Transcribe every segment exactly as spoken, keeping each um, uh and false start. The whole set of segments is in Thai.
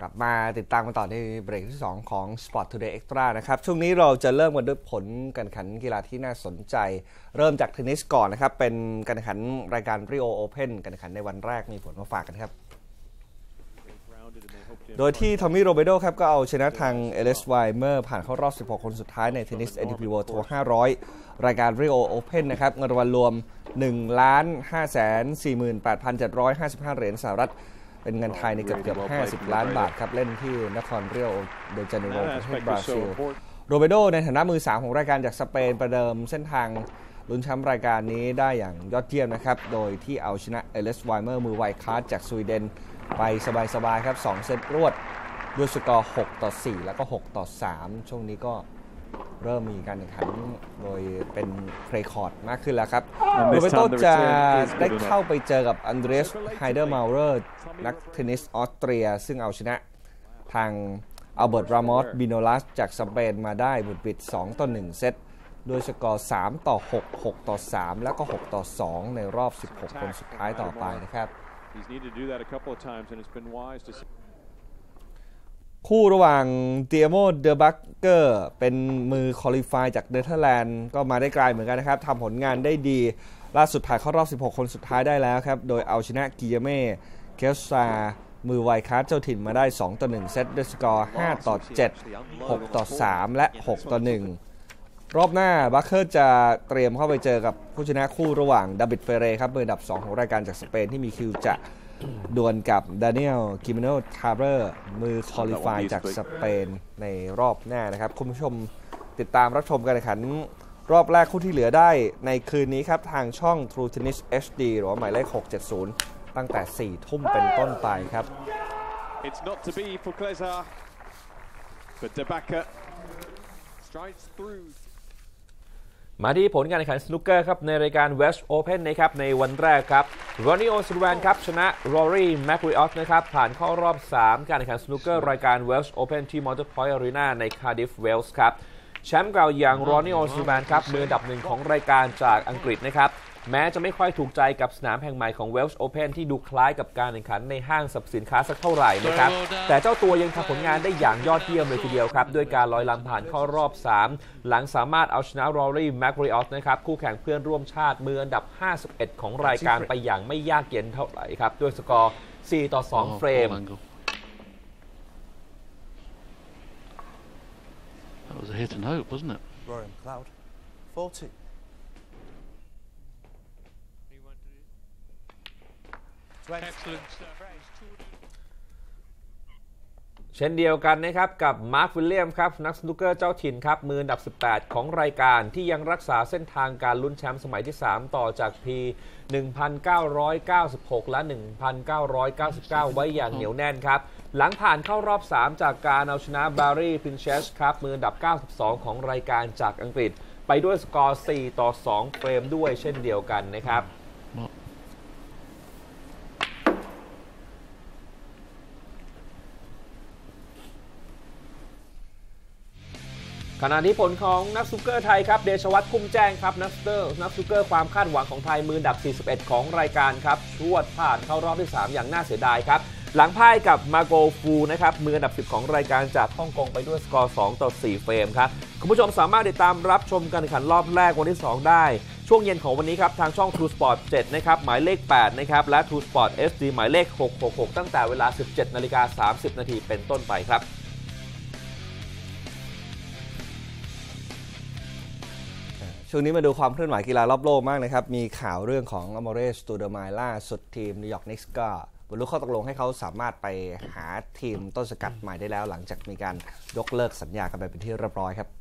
ลับมาติดตามกันต่อในเบรกที่สองของ Sport Today Extra นะครับช่วงนี้เราจะเริ่มกันด้วยผลการแข่งขันกีฬาที่น่าสนใจเริ่มจากเทนนิสก่อนนะครับเป็นการแข่งขันรายการ Rio Open การแข่งขันในวันแรกมีผลมาฝากกันครับโดยที่ทอมมี่โรเบโดครับก็เอาชนะทางเอเลสไวเมอร์ผ่านเข้ารอบสิบหกคนสุดท้ายในเทนนิส เอ ที พี World Tour ห้าร้อยรายการ Rio Open นะครับเงินรางวัลรวม หนึ่งล้าน ห้าแสนสี่หมื่นแปดพันเจ็ดร้อยห้าสิบห้า เหรียญสหรัฐเป็นเงินไทยในเกือบเกือบห้าสิบล้านบาทครับเล่นที่นครเรียโอเดจาเนโรประเทศบราซิลโรเบโดในฐานะมือสามของรายการจากสเปนประเดิมเส้นทางลุ้นแชมป์รายการนี้ได้อย่างยอดเยี่ยมนะครับโดยที่เอาชนะเอเลสไวเมอร์มือไวคลาสจากสวีเดนไปสบายๆครับสองเซตรวดด้วยสกอร์หกต่อสี่แล้วก็หกต่อสามช่วงนี้ก็เริ่มมีการแข่งขันโดยเป็นเพลย์คอร์ดมากขึ้นแล้วครับโรเบโตจะได้เข้าไปเจอกับอันเดรสไฮเดอร์มาเรอร์นักเทนนิสออสเตรียซึ่งเอาชนะทางอัลเบิร์ตรามอสบิโนลัสจากสเปนมาได้บุดบิดสองต่อหนึ่งเซตโดยสกอร์สามต่อหก หกต่อสามแล้วก็หกต่อสองในรอบสิบหกคนสุดท้ายต่อไปนะครับคู่ระหว่างเตียโมเดอบักเกอร์เป็นมือคอลิฟายจากเนเธอร์แลนด์ก็มาได้ไกลเหมือนกันนะครับทำผลงานได้ดีล่าสุดผ่านเข้ารอบสิบหกคนสุดท้ายได้แล้วครับโดยเอาชนะกิเยเม่เคลซามือไวคลาสเจ้าถิ่นมาได้สองต่อหนึ่งเซตด้วยสกอร์ห้าต่อเจ็ด หกต่อสามและหกต่อหนึ่งรอบหน้าบัคเกอร์จะเตรียมเข้าไปเจอกับผู้ชนะคู่ระหว่างดาบิดเฟเรครับมืออันดับสองของรายการจากสเปนที่มีคิวจะดวลกับดานิเอลกิมิโนทาเรอร์มือคอลิฟายจากสเปนในรอบหน้านะครับคุณผู้ชมติดตามรับชมการแข่งขันรอบแรกคู่ที่เหลือได้ในคืนนี้ครับทางช่อง True Tennis เอช ดี หรือว่าหมายเลขหกเจ็ดศูนย์ตั้งแต่สี่ทุ่มเป็นต้นไปครับ It's not to be for Klesar but De Backer strides through มาที่ผลการแข่งขันสนุกเกอร์ครับในรายการ Welsh Open นะครับในวันแรกครับรอนนี่โอซูแวนครับชนะรอรี่แมคริออสนะครับผ่านเข้ารอบสามการแข่งขันสนุกเกอร์รายการ Welsh Open ที่ Montport Arena ใน Cardiff Wales ครับแชมป์เก่าอย่างรอนนี่โอซูแวนครับมืออันดับหนึ่งของรายการจากอังกฤษนะครับแม้จะไม่ค่อยถูกใจกับสนามแห่งใหม่ของ Welsh Open ที่ดูคล้ายกับการแข่งขันในห้างสรรพสินค้าสักเท่าไหร่นะครับแต่เจ้าตัวยังทำผลงานได้อย่างยอดเยี่ยมเลยทีเดียวครับด้วยการลอยลำผ่านเข้ารอบสามหลังสามารถเอาชนะรอรี่แมคริออสนะครับคู่แข่งเพื่อนร่วมชาติมืออันดับห้าสิบเอ็ดของรายการไปอย่างไม่ยากเย็นเท่าไหร่ครับด้วยสกอร์สี่ต่อสองเฟรม That was a hit and hope, wasn't it? Rory McLeod, forty. Excellent. เช่นเดียวกันนะครับกับมาร์ควิลเลียมครับนักสนุกเกอร์เจ้าถิ่นครับมืออันดับสิบแปดของรายการที่ยังรักษาเส้นทางการลุ้นแชมป์สมัยที่สามต่อจากปี หนึ่งพันเก้าร้อยเก้าสิบหก และ หนึ่งพันเก้าร้อยเก้าสิบเก้า ไว้อย่างเหนียวแน่นครับหลังผ่านเข้ารอบสามจากการเอาชนะบาร์รี่พินเชสครับมืออันดับเก้าสิบสองของรายการจากอังกฤษไปด้วยสกอร์สี่ต่อสองเฟรมด้วยเช่นเดียวกันนะครับขณะที่ผลของนักสนุกเกอร์ไทยครับเดชวัฒน์พุ่มแจ้งครับนักสนุกเกอร์นักสนุกเกอร์ความคาดหวังของไทยมืออันดับสี่สิบเอ็ดของรายการครับชวดผ่านเข้ารอบที่สามอย่างน่าเสียดายครับหลังพ่ายกับมาโกฟูนะครับมืออันดับสิบของรายการจากฮ่องกงไปด้วยสกอร์สองต่อสี่เฟรมครับคุณผู้ชมสามารถติดตามรับชมการแข่งขันรอบแรกวันที่สองได้ช่วงเย็นของวันนี้ครับทางช่อง True Sport เจ็ดนะครับหมายเลขแปดนะครับและ True Sport เอช ดี หมายเลขหกหกหกตั้งแต่เวลา สิบเจ็ดนาฬิกาสามสิบนาทีเป็นต้นไปครับช่วงนี้มาดูความเคลื่อนไหวกีฬารอบโลกมากนะครับมีข่าวเรื่องของอมอเรสตูเดอร์ไมล่าสุดทีมนิวยอร์กนิกส์ก็บรรลุข้อตกลงให้เขาสามารถไปหาทีมต้นสังกัดใหม่ได้แล้วหลังจากมีการยกเลิกสัญญากันไปเป็นที่เรียบร้อยครับ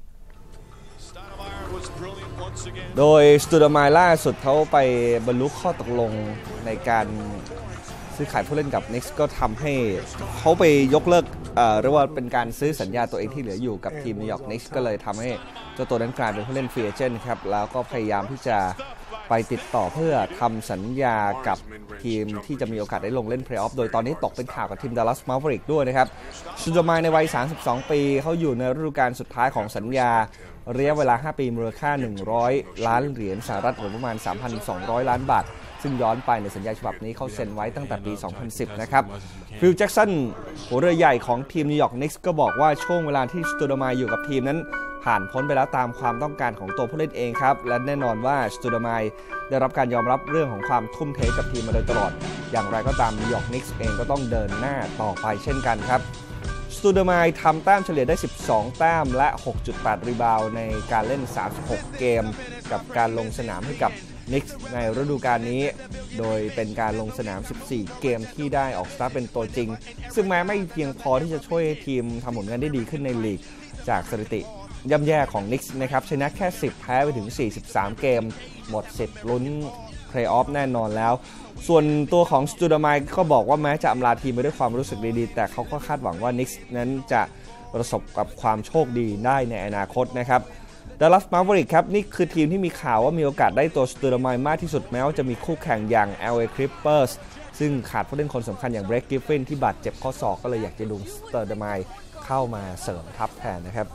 โดยสตูเดอร์ไมล่าสุดเขาไปบรรลุข้อตกลงในการซื้อขายผู้เล่นกับนิกส์ก็ทำให้เขาไปยกเลิกเอ่อเรียกว่าเป็นการซื้อสัญญาตัวเองที่เหลืออยู่กับทีมนิวยอร์กนิกส์ก็เลยทำให้เจ้าตัวนั้นกลายเป็นผู้เล่นฟรีเอเจนต์ครับแล้วก็พยายามที่จะไปติดต่อเพื่อทำสัญญากับทีมที่จะมีโอกาสได้ลงเล่นเพลย์ออฟโดยตอนนี้ตกเป็นข่าวกับทีมดัลลัสมาเวริกด้วยนะครับซูโดไมในวัยสามสิบสองปีเขาอยู่ในฤดูกาลสุดท้ายของสัญญาระยะเวลาห้าปีมูลค่าหนึ่งร้อยล้านเหรียญสหรัฐหรือประมาณ สามพันสองร้อย ล้านบาทซึ่งย้อนไปในสัญญาฉบับนี้เขาเซ็นไว้ตั้งแต่ปี สองพันสิบ นะครับฟิลแจ็กสันหัวเรือใหญ่ของทีมนิวยอร์กนิกส์ก็บอกว่าช่วงเวลาที่สตูเดมายอยู่กับทีมนั้นผ่านพ้นไปแล้วตามความต้องการของตัวผู้เล่นเองครับและแน่นอนว่าสตูเดมายได้รับการยอมรับเรื่องของความทุ่มเทกับทีมมาโดยตลอดอย่างไรก็ตามนิวยอร์กนิกส์เองก็ต้องเดินหน้าต่อไปเช่นกันครับสตูเดมายทำแต้มเฉลี่ยได้สิบสองแต้มและ หกจุดแปด รีบาวด์ในการเล่นสามสิบหกเกมกับการลงสนามให้กับนิกส์ในฤดูกาลนี้โดยเป็นการลงสนามสิบสี่เกมที่ได้ออกสตาร์ทเป็นตัวจริงซึ่งแม้ไม่เพียงพอที่จะช่วยให้ทีมทำผลงานได้ดีขึ้นในลีกจากสถิติย่ำแย่ของนิกส์นะครับชนะแค่สิบแพ้ไปถึงสี่สิบสามเกมหมดสิทธิ์ลุ้นเพลย์ออฟแน่นอนแล้วส่วนตัวของสตูดามายก็บอกว่าแม้จะอำลาทีมไปด้วยความรู้สึกดีๆแต่เขาก็คาดหวังว่านิกส์นั้นจะประสบกับความโชคดีได้ในอนาคตนะครับดัลลัสมาเวอริกครับนี่คือทีมที่มีข่าวว่ามีโอกาสได้ตัวสตูดามายมากที่สุดแม้ว่าจะมีคู่แข่งอย่าง แอล เอ Clippers ซึ่งขาดผู้เล่นคนสำคัญอย่างเบรก กริฟฟินที่บาดเจ็บข้อศอกก็เลยอยากจะดูสตูดามายเข้ามาเสริมทัพแทนนะครับ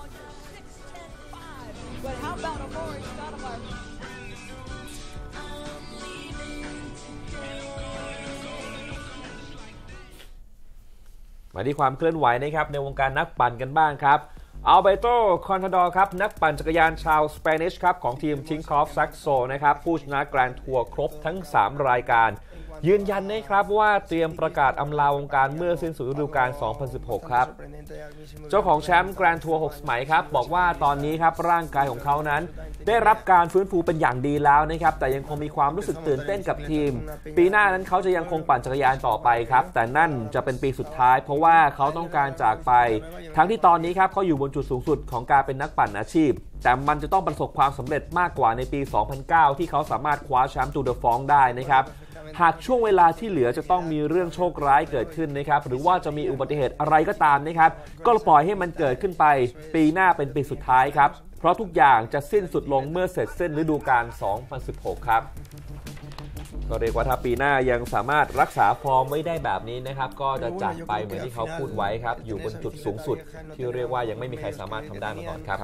มาที่ความเคลื่อนไหวนะครับในวงการนักปั่นกันบ้างครับอัลเบโต คอนทาดอร์ครับนักปั่นจักรยานชาวสเปนิชครับของทีมทิงคอฟซักโซนะครับผู้ชนะแกรนด์ทัวร์ครบทั้งสามรายการยืนยันนะครับว่าเตรียมประกาศอำลาวงการเมื่อสิ้นสุดฤดูกาล สองพันสิบหก ครับเจ้าของแชมป์แกรนด์ทัวร์หกสมัยครับบอกว่าตอนนี้ครับร่างกายของเขานั้นได้รับการฟื้นฟูเป็นอย่างดีแล้วนะครับแต่ยังคงมีความรู้สึกตื่นเต้นกับทีมปีหน้านั้นเขาจะยังคงปั่นจักรยานต่อไปครับแต่นั่นจะเป็นปีสุดท้ายเพราะว่าเขาต้องการจากไปทั้งที่ตอนนี้ครับเขาอยู่บนจุดสูงสุดของการเป็นนักปั่นอาชีพแต่มันจะต้องประสบความสำเร็จมากกว่าในปี สองพันเก้า ที่เขาสามารถคว้าแชมป์ตูร์เดอฟรองซ์ได้นะครับหากช่วงเวลาที่เหลือจะต้องมีเรื่องโชคร้ายเกิดขึ้นนะครับหรือว่าจะมีอุบัติเหตุอะไรก็ตามนะครับก็ปล่อยให้มันเกิดขึ้นไปปีหน้าเป็นปีสุดท้ายครับเพราะทุกอย่างจะสิ้นสุดลงเมื่อเสร็จสิ้นฤดูกาล สองพันสิบหก ครับก็เรียกว่าถ้าปีหน้ายังสามารถรักษาฟอร์มไว้ได้แบบนี้นะครับก็จะจากไปเหมือนที่เขาพูดไว้ครับอยู่บนจุดสูงสุดที่เรียกว่ายังไม่มีใครสามารถทำได้มาก่อนครับ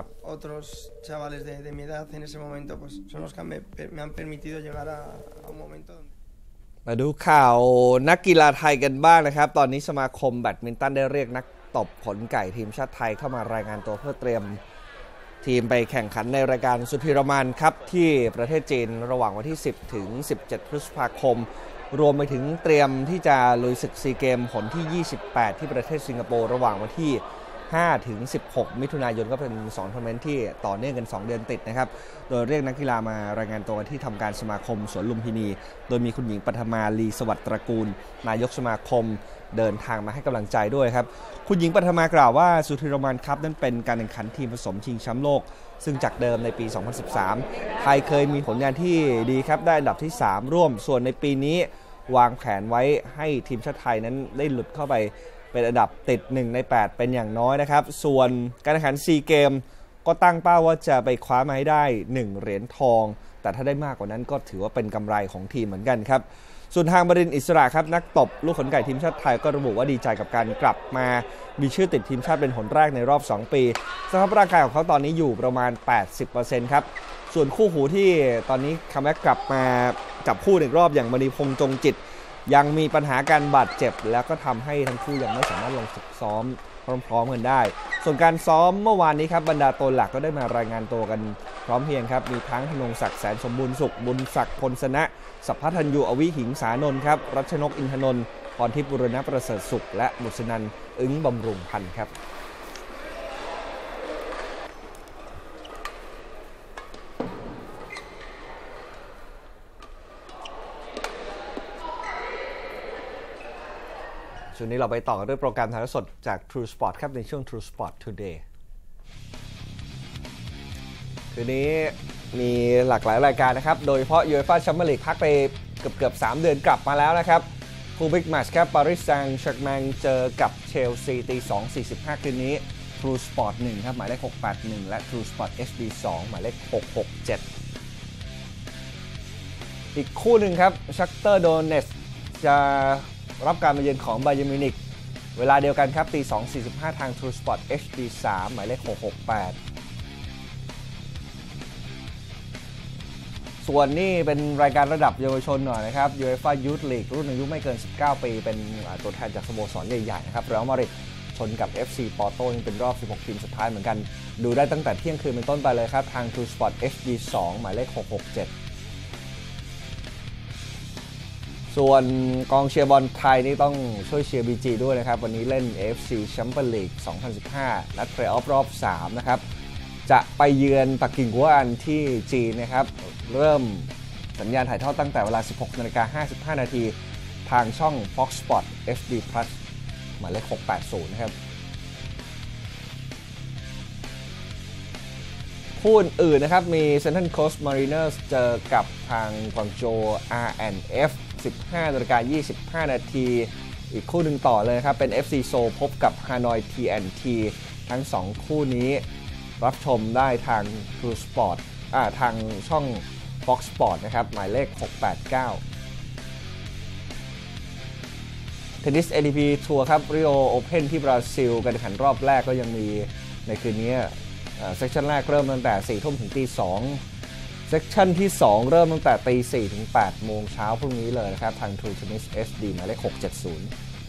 มาดูข่าวนักกีฬาไทยกันบ้างนะครับตอนนี้สมาคมแบดมินตันได้เรียกนักตบขนไก่ทีมชาติไทยเข้ามารายงานตัวเพื่อเตรียมทีมไปแข่งขันในรายการสุธีรมันครับที่ประเทศจีนระหว่างวันที่สิบถึงสิบเจ็ดพฤษภาคมรวมไปถึงเตรียมที่จะลุยศึกซีเกมผลที่ยี่สิบแปดที่ประเทศสิงคโปร์ระหว่างวันที่ห้าถึงสิบหกมิถุนายนก็เป็นสองทัวร์นาเมนต์ที่ต่อเนื่องกันสองเดือนติดนะครับโดยเรียกนักกีฬามารายงานตัวที่ทำการสมาคมสวนลุมพินีโดยมีคุณหญิงปฐมาลีสวัสดิ์ตระกูลนายกสมาคมเดินทางมาให้กำลังใจด้วยครับคุณหญิงปฐมากล่าวว่าสุธีรมันคัพนั้นเป็นการแข่งขันทีมผสมชิงแชมป์โลกซึ่งจากเดิมในปีสองพันสิบสามไทยเคยมีผลงานที่ดีครับได้อันดับที่สามร่วมส่วนในปีนี้วางแผนไว้ให้ทีมชาติไทยนั้นได้หลุดเข้าไปเป็นอันดับติดหนึ่งในแปดเป็นอย่างน้อยนะครับส่วนการแข่งขันซีเกมก็ตั้งเป้าว่าจะไปคว้ามาให้ได้หนึ่งเหรียญทองแต่ถ้าได้มากกว่านั้นก็ถือว่าเป็นกำไรของทีมเหมือนกันครับส่วนทางบรินทร์อิสระครับนักตบลูกขนไก่ทีมชาติไทยก็ระบุว่าดีใจกับการกลับมามีชื่อติดทีมชาติเป็นหนแรกในรอบสองปีสภาพร่างกายของเขาตอนนี้อยู่ประมาณ แปดสิบเปอร์เซ็นต์ ครับส่วนคู่หูที่ตอนนี้คัมแบ็กกลับมาจับคู่อีกรอบอย่างมณีพงษ์จงจิตยังมีปัญหาการบาดเจ็บแล้วก็ทำให้ทั้งคู่ยังไม่สามารถลงฝึกซ้อมพร้อมๆกันได้ส่วนการซ้อมเมื่อวานนี้ครับบรรดาตัวหลักก็ได้มารายงานตัวกันพร้อมเพรียงครับมีทั้งธนงศักดิ์แสนสมบูรณ์สุขบุญศักดิ์พลสนะสัพพัทธัญญูอวิหิงสานนท์ครับรัชนกอินทนนท์พรทิพย์บุรณประเสริฐสุขและบุษนันท์อึ้งบำรุงพันธ์ครับช่วงนี้เราไปต่อกันด้วยโปรแกรมถ่ายทอดสดจาก True Sport ครับในช่วง True Sport Today คืนนี้มีหลากหลายรายการนะครับโดยเฉพาะ UEFA Champions League พักไปเกือบเกือบสามเดือนกลับมาแล้วนะครับคู่บิ๊กแมตช์ครับปารีสแซงต์แชร์กแมงเจอกับเชลซีตี สองสี่สิบห้า คืนนี้ True Sport หนึ่งครับหมายเลขหกแปดหนึ่งและ True Sport เอช ดี สองหมายเลขหกหกเจ็ดอีกคู่หนึ่งครับชักเตอร์โดเนสจะรับการมาเยือนของบาเยิร์นมิวนิกเวลาเดียวกันครับตี สองสี่สิบห้า ทาง True Sport เอช ดี สามหมายเลขหกหกแปดส่วนนี่เป็นรายการระดับเยาวชนหน่อยนะครับ UEFA Youth League รุ่นอายุไม่เกินสิบเก้าปีเป็นตัวแทนจากสโมสรใหญ่ๆนะครับเรอัลมาดริดชนกับ เอฟ ซี Porto นี่เป็นรอบสิบหกทีมสุดท้ายเหมือนกันดูได้ตั้งแต่เที่ยงคืนเป็นต้นไปเลยครับทาง True Sport เอช ดี สอง หมายเลขหกหกเจ็ดส่วนกองเชียร์บอลไทยนี่ต้องช่วยเชียร์ บี จี ด้วยนะครับวันนี้เล่น เอ เอฟ ซี Champions League สองพันสิบห้านัดเพลย์ออฟรอบสามนะครับจะไปเยือนปักกิ่งกัวอันที่จีนนะครับเริ่มสัญญาณถ่ายทอดตั้งแต่เวลา สิบหกนาฬิกาห้าสิบห้านาทีทางช่อง Fox Sport เอช ดี Plus หมายเลขหกแปดศูนย์นะครับคู่อื่นนะครับมี Central Coast Mariners เจอกับทางกวางโจว อาร์ แอนด์ เอฟ สิบห้านาฬิกายี่สิบห้านาทีอีกคู่หนึ่งต่อเลยครับเป็น เอฟ ซี Seoul พบกับ Hanoi ที แอนด์ ที ทั้งสองคู่นี้รับชมได้ทาง True Sport อ่าทางช่อง Fox Sport นะครับหมายเลขหกแปดเก้าเทนนิส เอ ที พี ทัวร์ครับ Rio Open ที่บราซิลการแข่งขันรอบแรกก็ยังมีในคืนนี้เซสชั่นแรกเริ่มตั้งแต่สี่ทุ่มถึงตีสองเซสชั่นที่สองเริ่มตั้งแต่ตีสี่ถึงแปดโมงเช้าพรุ่งนี้เลยนะครับทาง True Tennis เอช ดี หมายเลขหกเจ็ดศูนย์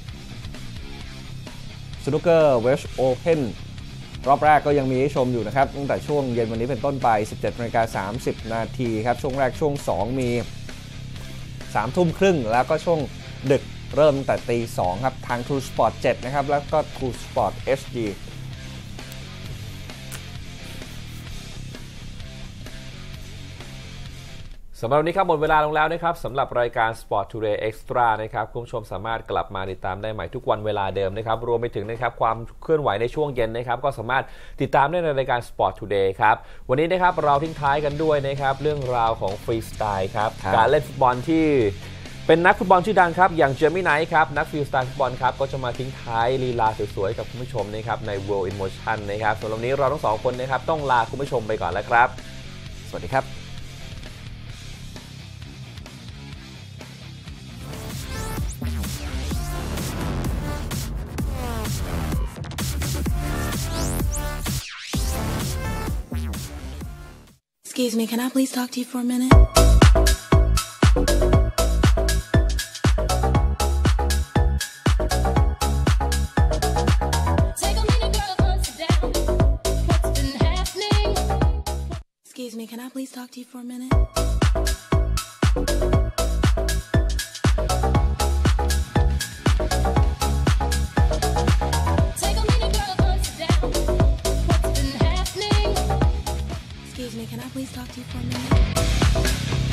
สนุกเกอร์ Welsh Open รอบแรกก็ยังมีให้ชมอยู่นะครับตั้งแต่ช่วงเย็นวันนี้เป็นต้นไป สิบเจ็ดนาฬิกาสามสิบนาทีครับช่วงแรกช่วงสองมีสามทุ่มครึ่งแล้วก็ช่วงดึกเริ่มตั้งแต่ตีสองครับทาง True Sport เจ็ดนะครับแล้วก็ True Sport เอช ดีสำหรับวันนี้ครับหมดเวลาลงแล้วนะครับสำหรับรายการ Sport Today Extra นะครับคุณผู้ชมสามารถกลับมาติดตามได้ใหม่ทุกวันเวลาเดิมนะครับรวมไปถึงนะครับความเคลื่อนไหวในช่วงเย็นนะครับก็สามารถติดตามได้ในรายการ Sport Today ครับวันนี้นะครับเราทิ้งท้ายกันด้วยนะครับเรื่องราวของฟรีสไตล์ครับการเล่นฟุตบอลที่เป็นนักฟุตบอลชื่อดังครับอย่างเจมี่ไนท์ครับนักฟรีสไตล์ฟุตบอลครับก็จะมาทิ้งท้ายลีลาสวยๆกับคุณผู้ชมนะครับใน World in Motion นะครับสำหรับวันนี้เราทั้งสองคนนะครับต้องลาคุณผู้ชมไปก่อนแล้วครับสวัสดีครับ Excuse me, can I please talk to you for a minute? Take a minute, girl, and sit down. What's been happening? Excuse me, can I please talk to you for a minute? Take a minute, girl, and sit down. What's been happening? Excuse me, can I please talk to you for a minute?